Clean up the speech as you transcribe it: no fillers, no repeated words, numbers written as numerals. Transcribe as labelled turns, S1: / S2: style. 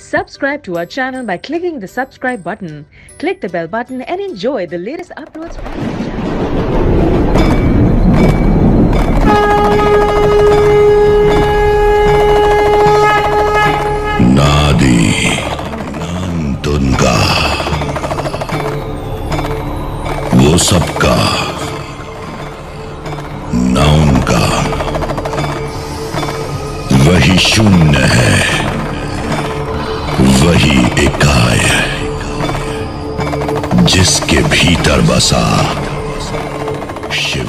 S1: Subscribe to our channel by clicking the subscribe button. Click the bell button and enjoy the latest uploads on our channel.
S2: नादी तुनका वो सबका ना उनका वही शून्य है वही एकाय जिसके भीतर बसा शिव